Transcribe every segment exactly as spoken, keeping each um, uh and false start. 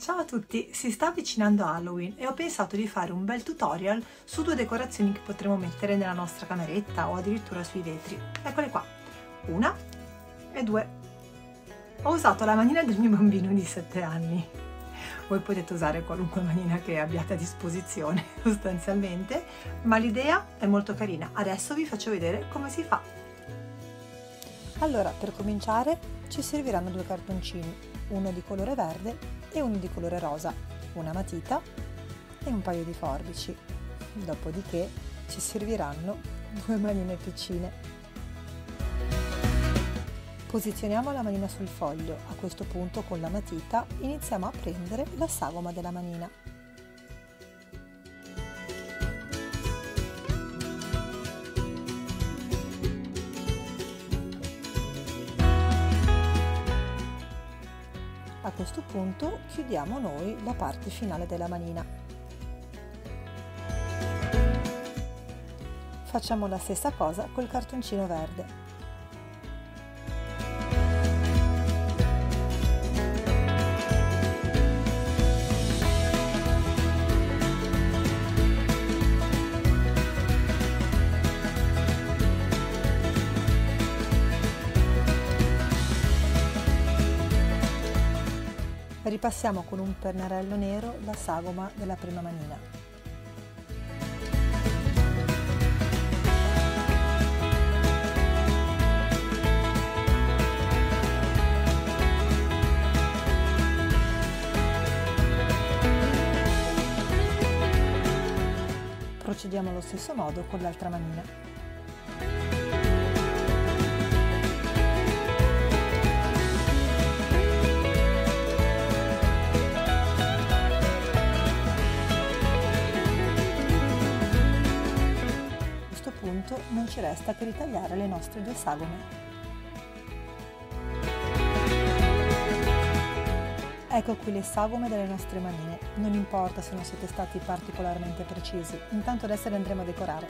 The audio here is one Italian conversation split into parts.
Ciao a tutti, si sta avvicinando Halloween e ho pensato di fare un bel tutorial su due decorazioni che potremo mettere nella nostra cameretta o addirittura sui vetri. Eccole qua, una e due. Ho usato la manina del mio bambino di sette anni. Voi potete usare qualunque manina che abbiate a disposizione sostanzialmente, ma l'idea è molto carina. Adesso vi faccio vedere come si fa. Allora, per cominciare ci serviranno due cartoncini, uno di colore verde e uno di colore rosa, una matita e un paio di forbici. Dopodiché ci serviranno due manine piccine. Posizioniamo la manina sul foglio. A questo punto con la matita iniziamo a prendere la sagoma della manina. A questo punto chiudiamo noi la parte finale della manina. Facciamo la stessa cosa col cartoncino verde. Ripassiamo con un pennarello nero la sagoma della prima manina. Procediamo allo stesso modo con l'altra manina. Non ci resta che ritagliare le nostre due sagome. Ecco qui le sagome delle nostre manine. Non importa se non siete stati particolarmente precisi, intanto adesso le andremo a decorare.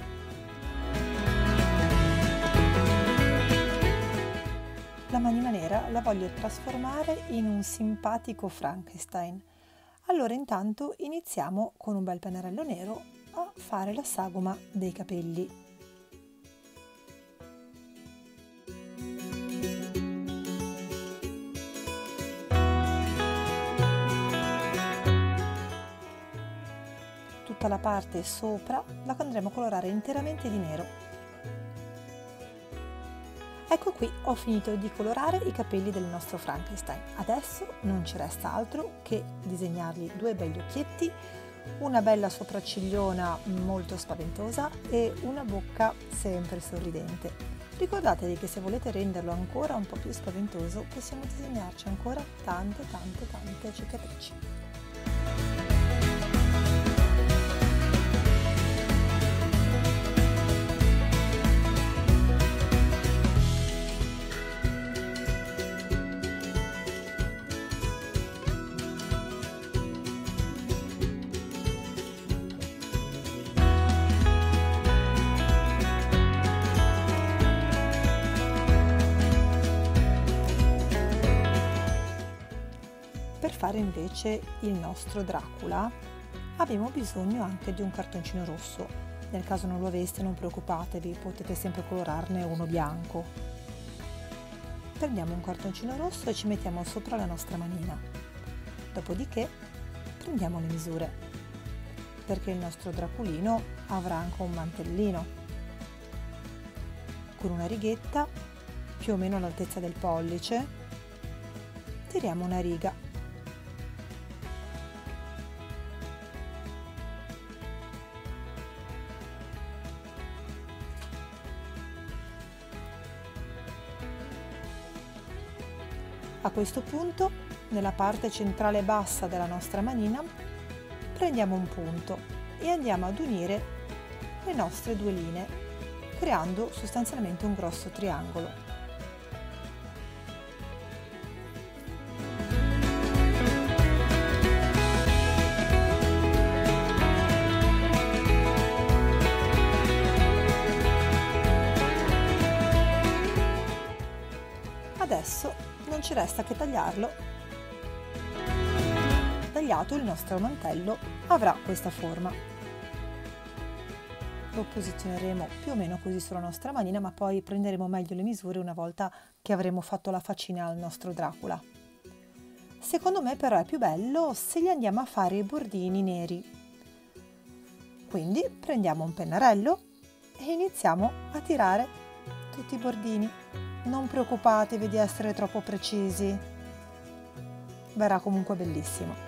La manina nera la voglio trasformare in un simpatico Frankenstein. Allora intanto iniziamo con un bel pennarello nero a fare la sagoma dei capelli. Tutta la parte sopra la andremo a colorare interamente di nero. Ecco qui, ho finito di colorare i capelli del nostro Frankenstein. Adesso non ci resta altro che disegnargli due begli occhietti, una bella sopraccigliona molto spaventosa e una bocca sempre sorridente. Ricordatevi che se volete renderlo ancora un po' più spaventoso possiamo disegnarci ancora tante tante tante cicatrici. Per fare invece il nostro Dracula abbiamo bisogno anche di un cartoncino rosso. Nel caso non lo aveste, non preoccupatevi, potete sempre colorarne uno bianco. Prendiamo un cartoncino rosso e ci mettiamo sopra la nostra manina. Dopodiché prendiamo le misure, perché il nostro Draculino avrà anche un mantellino. Con una righetta più o meno all'altezza del pollice tiriamo una riga. A questo punto, nella parte centrale bassa della nostra manina, prendiamo un punto e andiamo ad unire le nostre due linee, creando sostanzialmente un grosso triangolo. Adesso non ci resta che tagliarlo. tagliato il nostro mantello avrà questa forma. Lo posizioneremo più o meno così sulla nostra manina, ma poi prenderemo meglio le misure una volta che avremo fatto la faccina al nostro Dracula. Secondo me però è più bello se gli andiamo a fare i bordini neri. Quindi prendiamo un pennarello e iniziamo a tirare tutti i bordini. Non preoccupatevi di essere troppo precisi, verrà comunque bellissimo.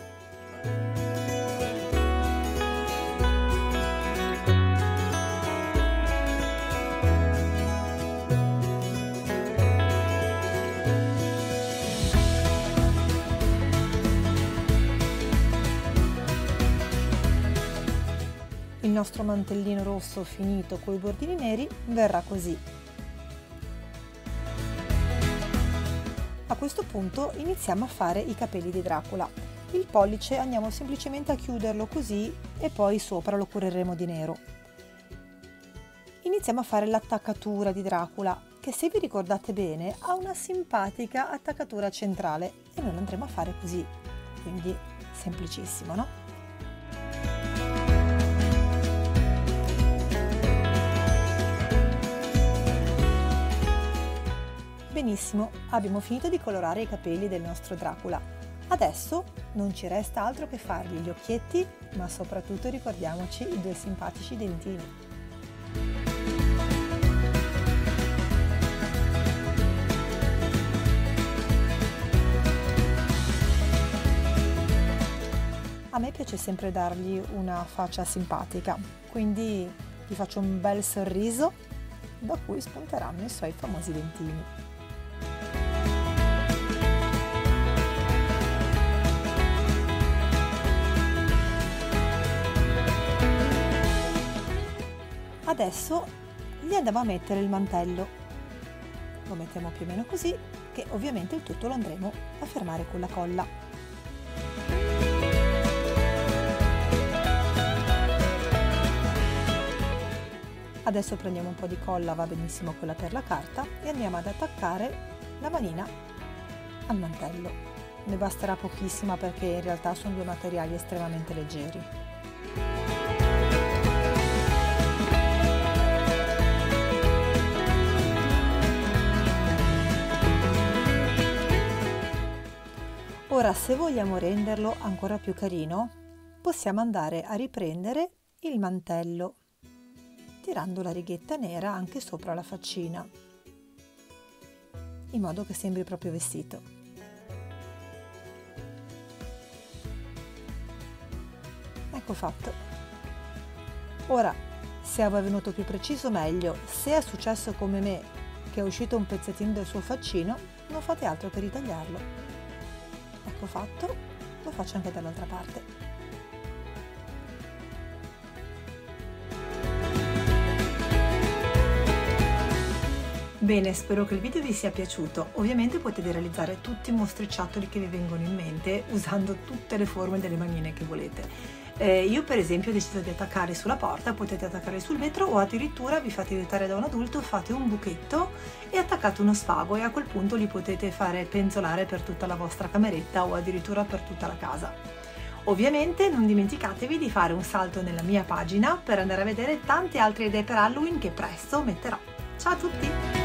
Il nostro mantellino rosso finito con i bordini neri verrà così. A questo punto iniziamo a fare i capelli di Dracula. Il pollice andiamo semplicemente a chiuderlo così e poi sopra lo cureremo di nero. Iniziamo a fare l'attaccatura di Dracula, che se vi ricordate bene ha una simpatica attaccatura centrale e noi andremo a fare così, quindi semplicissimo, no? Benissimo, abbiamo finito di colorare i capelli del nostro Dracula. Adesso non ci resta altro che fargli gli occhietti, ma soprattutto ricordiamoci i due simpatici dentini. A me piace sempre dargli una faccia simpatica, quindi gli faccio un bel sorriso da cui spunteranno i suoi famosi dentini. Adesso gli andiamo a mettere il mantello, lo mettiamo più o meno così, che ovviamente il tutto lo andremo a fermare con la colla. Adesso prendiamo un po' di colla, va benissimo quella per la carta, e andiamo ad attaccare la manina al mantello. Ne basterà pochissima perché in realtà sono due materiali estremamente leggeri. Ora, se vogliamo renderlo ancora più carino, possiamo andare a riprendere il mantello, tirando la righetta nera anche sopra la faccina, in modo che sembri proprio vestito. Ecco fatto. Ora, se è venuto più preciso meglio, se è successo come me, che è uscito un pezzettino del suo faccino, non fate altro che ritagliarlo. Ecco fatto, lo faccio anche dall'altra parte. Bene, spero che il video vi sia piaciuto. Ovviamente potete realizzare tutti i mostriciattoli che vi vengono in mente usando tutte le forme delle manine che volete. Eh, io per esempio ho deciso di attaccare sulla porta, potete attaccare sul vetro o addirittura vi fate aiutare da un adulto, fate un buchetto e attaccate uno spago e a quel punto li potete fare penzolare per tutta la vostra cameretta o addirittura per tutta la casa. Ovviamente non dimenticatevi di fare un salto nella mia pagina per andare a vedere tante altre idee per Halloween che presto metterò. Ciao a tutti!